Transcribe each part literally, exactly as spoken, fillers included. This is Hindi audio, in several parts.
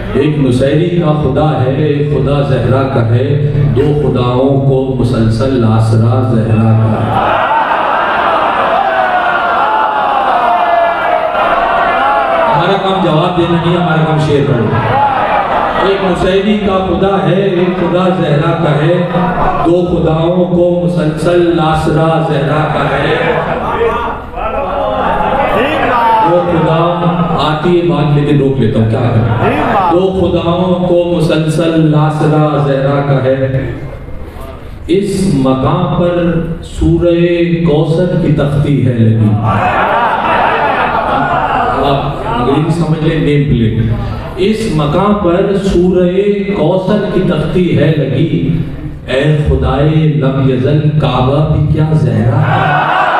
एक नुसैरी का खुदा है, एक खुदा जहरा का है, दो खुदाओं को मुसलसल आसरा जहरा का है। हमारा काम जवाब देना नहीं, हमारा काम शेर पढ़ो। एक नुसैरी का खुदा है, एक खुदा जहरा का है, दो खुदाओं को मुसलसल आसरा जहरा का है। दो खुदा आती है बात, लेकिन रोक लेता हूँ क्या है। दो खुदाओं को मुसलसल आसरा जहरा का है। इस मकाम पर सूरह कौसर की तख्ती है लगी। आप अंग्रेजी समझ लें, नेम प्लेट। इस मकाम पर सूरह कौसर की तख्ती है लगी। ऐ खुदाए लब यज़ल काबा भी क्या ज़हरा है।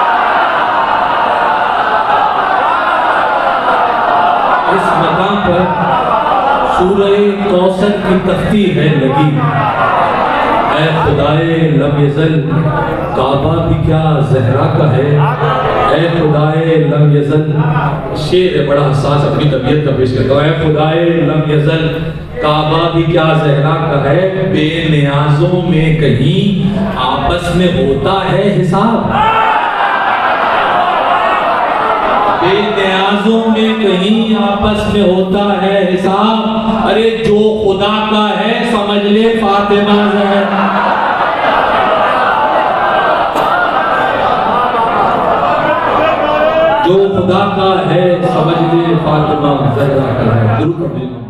इस मकाम पर सूरह कौसर की तख्ती है लगी। ऐ खुदाए लब यज़ल काबा भी क्या ज़हरा का है। ऐ खुदाए लब यज़ल, शेर है बड़ा हसास, अपनी तबीयत का पेश करता हूँ। ऐ खुदाए लब यज़ल काबा भी क्या ज़हरा का है। बेनियाज़ों में कहीं आपस में होता है हिसाब। बेनियाज़ों में कहीं आपस में होता है हिसाब। अरे जो खुदा का है समझ ले फातिमा ज़हरा। जो खुदा का है समझ ले फातिमा ज़हरा का है।